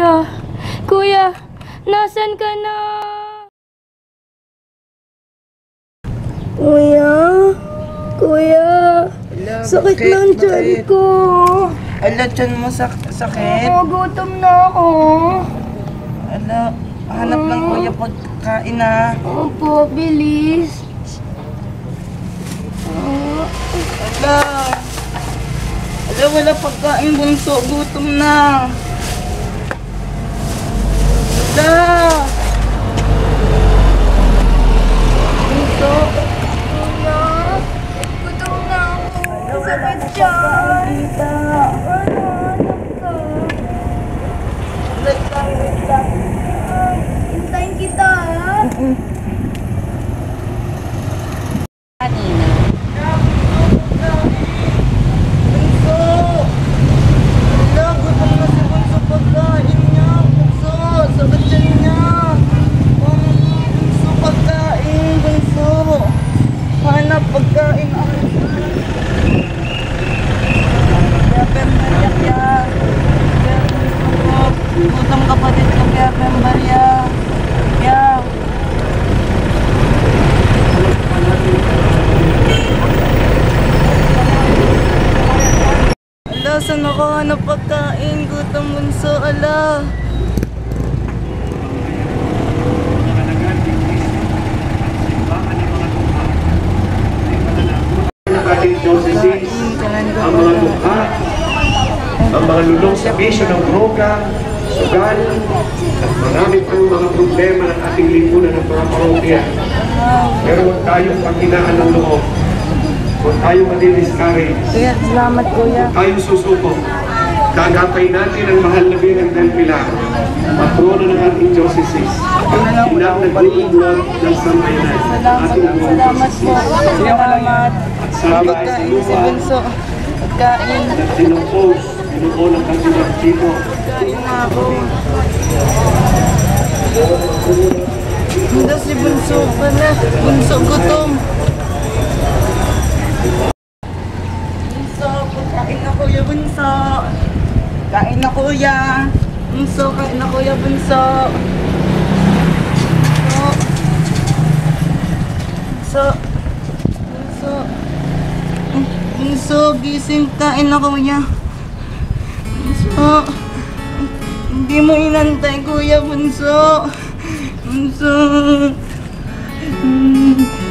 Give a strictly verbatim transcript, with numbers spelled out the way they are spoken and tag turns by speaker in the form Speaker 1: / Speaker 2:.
Speaker 1: Kuya, kuya, nasan ka na? Kuya, kuya,
Speaker 2: Ala,
Speaker 1: sakit
Speaker 2: bakit?
Speaker 1: ng tiyan
Speaker 2: Bakit?
Speaker 1: ko.
Speaker 2: Ala, tiyan mo sak sakit?
Speaker 1: Oo, gutom na ako.
Speaker 2: Ala, hanap ng kuya pagkain na.
Speaker 1: Opo, bilis.
Speaker 2: Ala, ala, wala pagkain, bunso. Gutom na. Ala. Bunso.
Speaker 1: Kuya, gutom na ako. Sakit tiyan.
Speaker 2: Kita.
Speaker 1: Ano, hanap ka?
Speaker 2: Wait lang, wait lang.
Speaker 1: Hintayin kita, ha?
Speaker 2: Bunso. Ala, gutom na si Bunso. Pagkain niya. Bunso, sabat dyan niya. Um, Bunso, pagkain. Bunso. Hanap pagkain. Kaya pembarya kaya. Kaya bunso. Gutom kapatid ko kaya pembarya. Kaya. Ala, saan ako hanap pagkain? Gutom bunso, ala.
Speaker 3: Ng ating diocese, ang mga mukha, ang mga lulong sa bisyo ng droga, sugal, at marami pang mga problema ng ating lipunan ng mga parokya. Pero huwag tayong panghinaan ng loob. Huwag tayong madi-discourage.
Speaker 2: Kuya, salamat kuya.
Speaker 3: Huwag tayong susuko. Gagapay natin ang mahal na Birang del Pilar, patrono ng ating diocese. Inang naglulunod ng sambayanan.
Speaker 2: Salamat, salamat po. Salamat.
Speaker 3: Sama ay
Speaker 2: Pagkain si
Speaker 3: sinuha
Speaker 2: Bunso. Pagkain.
Speaker 3: at sinumpos, sinuho ng kanyang archivo.
Speaker 2: Pagkain na ako. Hindi si Bunso pala. Bunso gutom. Bunso, pagkain na kuya Bunso. Kain na kuya. Bunso, kain na kuya Bunso. Bunso. Bunso. Bunso, gising. Kain na kuya. Bunso. Hindi mo inantay kuya Bunso. Bunso. Mm.